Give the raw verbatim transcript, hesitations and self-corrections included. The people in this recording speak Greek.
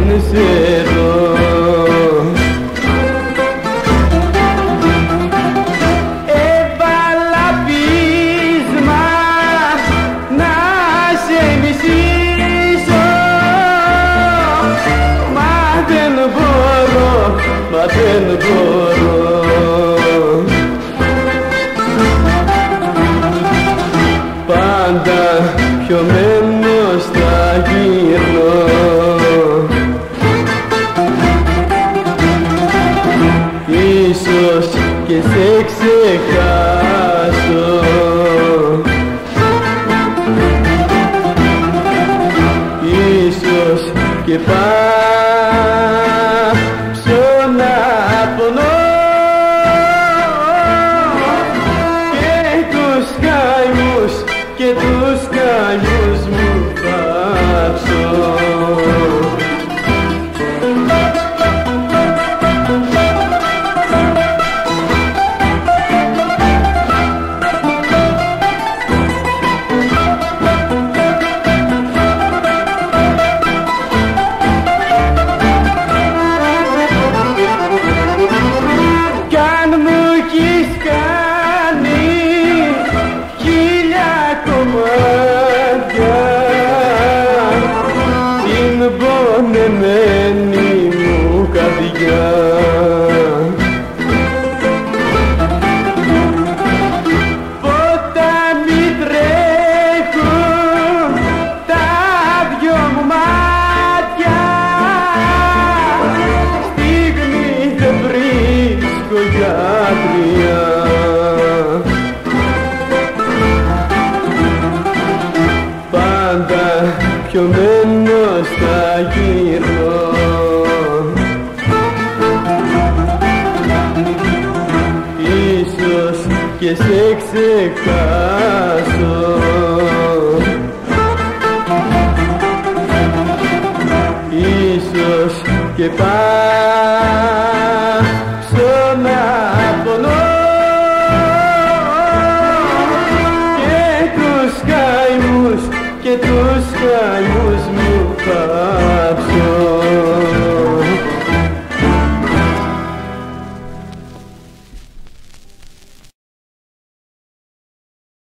σε δω. Έβαλα πείσμα να σε μισήσω, μα δεν μπορώ, μα δεν μπορώ. Πάντα πιωμένος θα γυρνώ, ίσως και σε ξεχάσω, ίσως και πάψω να πονώ και τους καημούς και τους καημούς μου πάψω. Κι αν μου έχεις κάνει χίλια κομμάτια την πονεμένη μου καρδιά, ποτάμι τρέχουν τα δυο μου μάτια, στιγμή δεν βρίσκω γιατριά. Πάντα πιωμένος θα γυρνώ, ίσως και σε ξεχάσω, ίσως και πάλι